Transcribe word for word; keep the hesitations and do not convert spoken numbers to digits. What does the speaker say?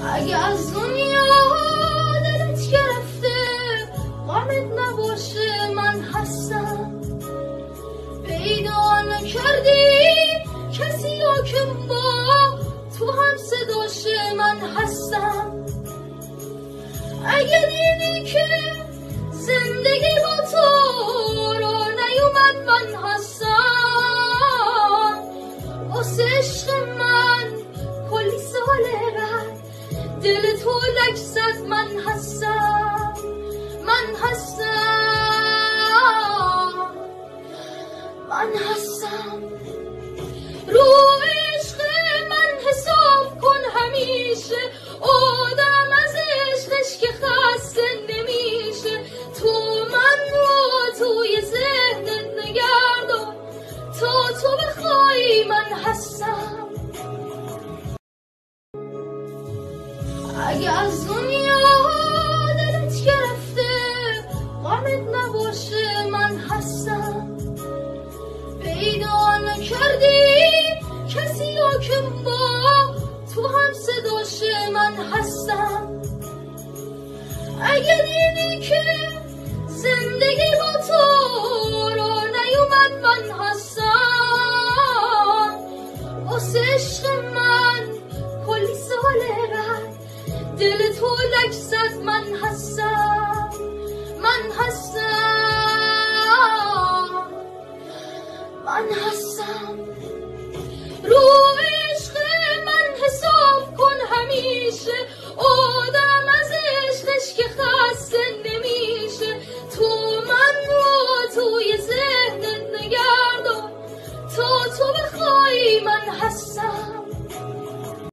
اگه از دنیا دلت گرفته غمت نباشه من هستم. پیدا نکردی کسی رو که با تو هم صداشه من هستم. اگه دیدی که زندگی با تو رو نیومد من هستم. واسه عشق من کلی ساله رد دل تو لک زد من هستم. من هستم من هستم. رو عشق من حساب کن همیشه، آدم از عشقش که خسته نمیشه. تو من رو توی ذهنت نگردان تا تو بخوای من هستم. اگه از دنیا دلت گرفته غمت نباشه من هستم. پیدا نکردی کسی رو که با تو هم صداشه من هستم. اگه دیدی که زندگی با تو رو نیومد من هستم. واسه عشق من کلی ساله رد دل تو لک زد من هستم.